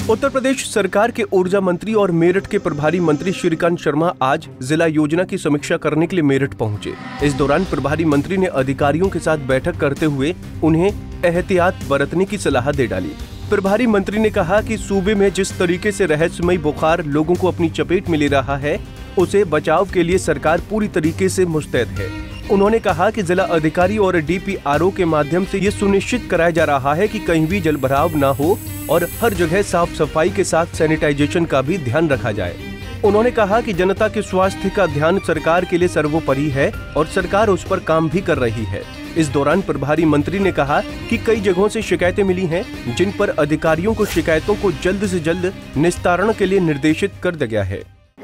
उत्तर प्रदेश सरकार के ऊर्जा मंत्री और मेरठ के प्रभारी मंत्री श्रीकांत शर्मा आज जिला योजना की समीक्षा करने के लिए मेरठ पहुंचे। इस दौरान प्रभारी मंत्री ने अधिकारियों के साथ बैठक करते हुए उन्हें एहतियात बरतने की सलाह दे डाली। प्रभारी मंत्री ने कहा कि सूबे में जिस तरीके से रहस्यमयी बुखार लोगों को अपनी चपेट में ले रहा है, उसे बचाव के लिए सरकार पूरी तरीके से मुस्तैद है। उन्होंने कहा कि जिला अधिकारी और DPRO के माध्यम से ये सुनिश्चित कराया जा रहा है कि कहीं भी जलभराव न हो और हर जगह साफ सफाई के साथ सैनिटाइजेशन का भी ध्यान रखा जाए। उन्होंने कहा कि जनता के स्वास्थ्य का ध्यान सरकार के लिए सर्वोपरि है और सरकार उस पर काम भी कर रही है। इस दौरान प्रभारी मंत्री ने कहा कि कई जगहों से शिकायतें मिली हैं, जिन पर अधिकारियों को शिकायतों को जल्द से जल्द निस्तारण के लिए निर्देशित कर दिया गया है।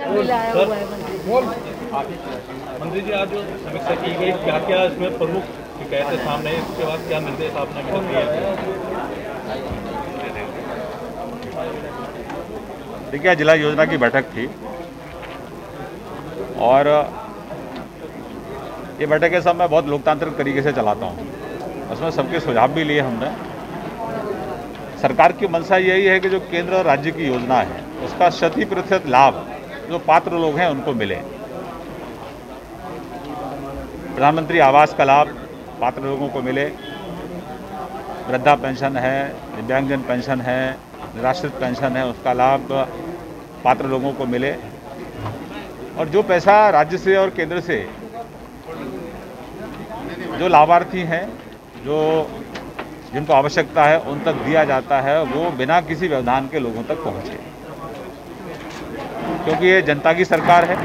मंत्री जी, आज जो समीक्षा की गई, क्या क्या इसमें प्रमुख शिकायतें सामने है, इसके बाद क्या निर्देश आपने दिए? देखिए, जिला योजना की बैठक थी और ये बैठक के सब मैं बहुत लोकतांत्रिक तरीके से चलाता हूँ। उसमें सबके सुझाव भी लिए हमने। सरकार की मंशा यही है कि जो केंद्र और राज्य की योजना है उसका 100% लाभ जो पात्र लोग हैं उनको मिले। प्रधानमंत्री आवास का लाभ पात्र लोगों को मिले, वृद्धा पेंशन है, दिव्यांगजन पेंशन है, निराश्रित पेंशन है, उसका लाभ पात्र लोगों को मिले। और जो पैसा राज्य से और केंद्र से जो लाभार्थी हैं, जो जिनको आवश्यकता है उन तक दिया जाता है, वो बिना किसी व्यवधान के लोगों तक पहुंचे, क्योंकि ये जनता की सरकार है।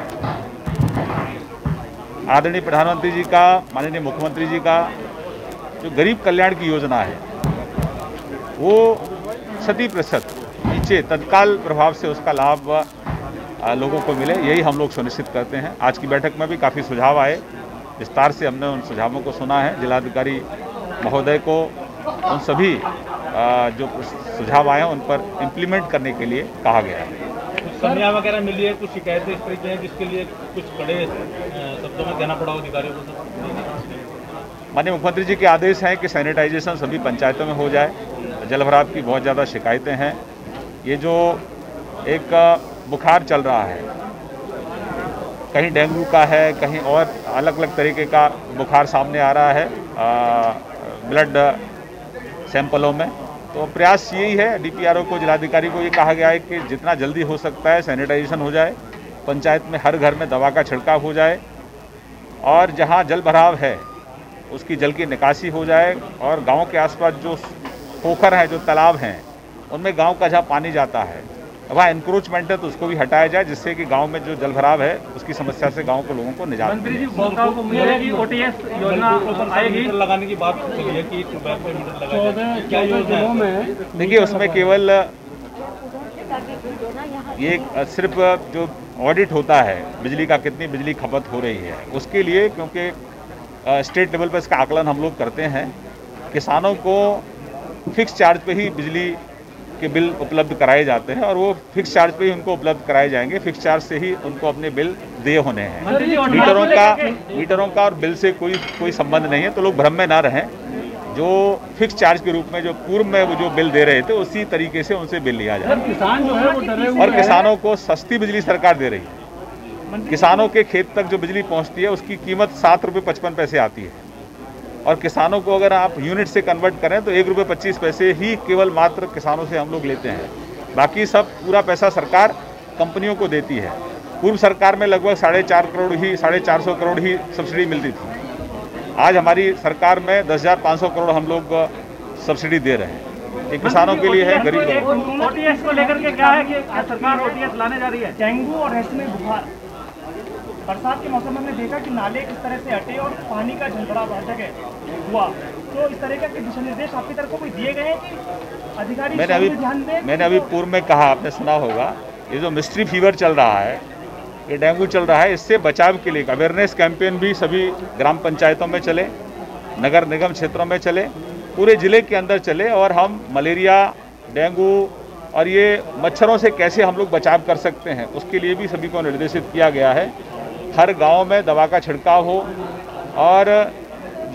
आदरणीय प्रधानमंत्री जी का, माननीय मुख्यमंत्री जी का जो गरीब कल्याण की योजना है वो 100% नीचे तत्काल प्रभाव से उसका लाभ लोगों को मिले, यही हम लोग सुनिश्चित करते हैं। आज की बैठक में भी काफ़ी सुझाव आए, विस्तार से हमने उन सुझावों को सुना है। जिलाधिकारी महोदय को उन सभी जो सुझाव आए हैं उन पर इम्प्लीमेंट करने के लिए कहा गया है। संज्ञा वगैरह मिली है, कुछ शिकायतें इस तरीके हैं जिसके लिए कुछ कड़े शब्दों में कहना पड़ा अधिकारियों को? माननीय मुख्यमंत्री जी के आदेश हैं कि सैनिटाइजेशन सभी पंचायतों में हो जाए। जलभराव की बहुत ज़्यादा शिकायतें हैं। ये जो एक बुखार चल रहा है, कहीं डेंगू का है, कहीं और अलग अलग तरीके का बुखार सामने आ रहा है ब्लड सैंपलों में, तो प्रयास यही है। DPRO को, जिलाधिकारी को ये कहा गया है कि जितना जल्दी हो सकता है सैनिटाइजेशन हो जाए, पंचायत में हर घर में दवा का छिड़काव हो जाए और जहाँ जल भराव है उसकी जल की निकासी हो जाए, और गांव के आसपास जो पोखर हैं, जो तालाब हैं, उनमें गांव का जहाँ पानी जाता है वहाँ इंक्रोचमेंट है तो उसको भी हटाया जाए, जिससे कि गांव में जो जल भराव है उसकी समस्या से गांव के लोगों को निजात मिले। मंत्री जी, OTS योजना आएगी, लगाने की बात चली है कि क्या योजना में? देखिए, उसमें केवल ये सिर्फ जो ऑडिट होता है बिजली का, कितनी बिजली खपत हो रही है उसके लिए, क्योंकि स्टेट लेवल पर इसका आकलन हम लोग करते हैं। किसानों को फिक्स चार्ज पे ही बिजली के बिल उपलब्ध कराए जाते हैं और वो फिक्स चार्ज पे ही उनको उपलब्ध कराए जाएंगे। फिक्स चार्ज से ही उनको अपने बिल देय होने हैं। मीटरों का और बिल से कोई संबंध नहीं है, तो लोग भ्रम में ना रहें। जो फिक्स चार्ज के रूप में जो पूर्व में वो जो बिल दे रहे थे उसी तरीके से उनसे बिल लिया जाए। किसान जो है वो डरे हुए, और किसानों को सस्ती बिजली सरकार दे रही है। किसानों के खेत तक जो बिजली पहुँचती है उसकी कीमत 7 रुपये 55 पैसे आती है, और किसानों को अगर आप यूनिट से कन्वर्ट करें तो 1 रुपये 25 पैसे ही केवल मात्र किसानों से हम लोग लेते हैं। बाकी सब पूरा पैसा सरकार कंपनियों को देती है। पूर्व सरकार में लगभग 450 करोड़ ही सब्सिडी मिलती थी। आज हमारी सरकार में 10,500 करोड़ हम लोग सब्सिडी दे रहे हैं। ये किसानों के लिए है, गरीब लोगों। OTS को लेकर के क्या है कि सरकार OTS लाने जा रही है? डेंगू और रहस्यमयी बुखार, बरसात के मौसम में हमने देखा कि नाले किस तरह से हटे और पानी का जलभराव हर जगह हुआ, तो इस तरह के दिशा निर्देश आपकी तरफ को कोई दिए गए हैं कि अधिकारी मैंने अभी पूर्व में कहा, आपने सुना होगा, ये जो मिस्ट्री फीवर चल रहा है, ये डेंगू चल रहा है, इससे बचाव के लिए अवेयरनेस कैंपेन भी सभी ग्राम पंचायतों में चले, नगर निगम क्षेत्रों में चले, पूरे ज़िले के अंदर चले, और हम मलेरिया, डेंगू और ये मच्छरों से कैसे हम लोग बचाव कर सकते हैं उसके लिए भी सभी को निर्देशित किया गया है। हर गांव में दवा का छिड़काव हो और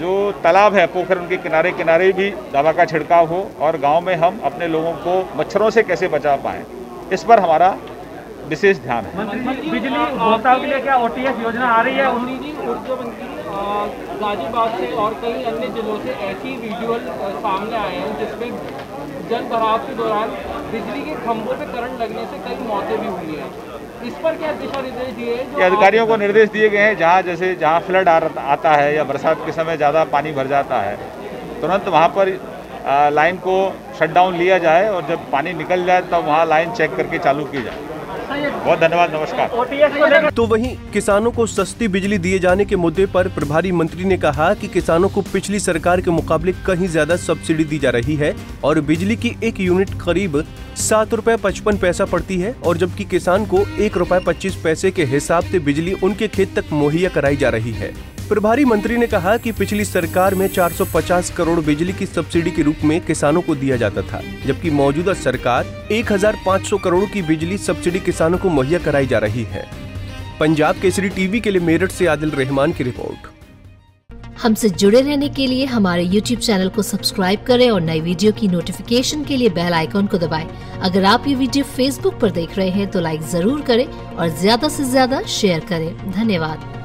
जो तालाब है, पोखर, उनके किनारे किनारे भी दवा का छिड़काव हो और गांव में हम अपने लोगों को मच्छरों से कैसे बचा पाएँ, इस पर हमारा विशेष ध्यान है। बिजली उपभोक्ताओं के लिए क्या OTS योजना आ रही है? ऊर्जा मंत्री गाजियाबाद से और कई अन्य जिलों से ऐसी विजुअल सामने आए हैं जिसमें जल भराव के दौरान बिजली के खंभों पे करंट लगने से कई मौतें भी हुई हैं। इस पर क्या दिशा निर्देश दिए हैं? अधिकारियों को निर्देश दिए गए हैं, जहाँ फ्लड आता है या बरसात के समय ज़्यादा पानी भर जाता है, तुरंत वहाँ पर लाइन को शट डाउन लिया जाए और जब पानी निकल जाए तब वहाँ लाइन चेक करके चालू की जाए। बहुत धन्यवाद, नमस्कार। तो वहीं किसानों को सस्ती बिजली दिए जाने के मुद्दे पर प्रभारी मंत्री ने कहा कि किसानों को पिछली सरकार के मुकाबले कहीं ज्यादा सब्सिडी दी जा रही है और बिजली की 1 यूनिट करीब 7 रुपए 55 पैसा पड़ती है और जबकि किसान को 1 रुपए 25 पैसे के हिसाब से बिजली उनके खेत तक मुहैया कराई जा रही है। प्रभारी मंत्री ने कहा कि पिछली सरकार में 450 करोड़ बिजली की सब्सिडी के रूप में किसानों को दिया जाता था, जबकि मौजूदा सरकार 1500 करोड़ की बिजली सब्सिडी किसानों को मुहैया कराई जा रही है। पंजाब केसरी टीवी के लिए मेरठ से आदिल रहमान की रिपोर्ट। हमसे जुड़े रहने के लिए हमारे YouTube चैनल को सब्सक्राइब करें और नई वीडियो की नोटिफिकेशन के लिए बेल आइकॉन को दबाएं। अगर आप ये वीडियो Facebook पर देख रहे हैं तो लाइक जरूर करें और ज्यादा से ज्यादा शेयर करें। धन्यवाद।